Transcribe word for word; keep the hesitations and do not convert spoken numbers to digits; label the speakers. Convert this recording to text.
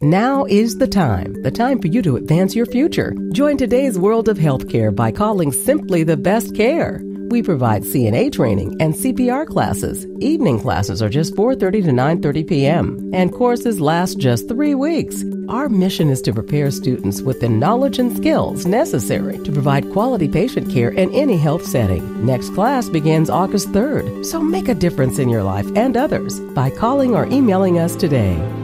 Speaker 1: Now is the time, the time for you to advance your future. Join today's world of healthcare by calling Simply the Best Care. We provide C N A training and C P R classes. Evening classes are just four thirty to nine thirty p.m., and courses last just three weeks. Our mission is to prepare students with the knowledge and skills necessary to provide quality patient care in any health setting. Next class begins August third, so make a difference in your life and others by calling or emailing us today.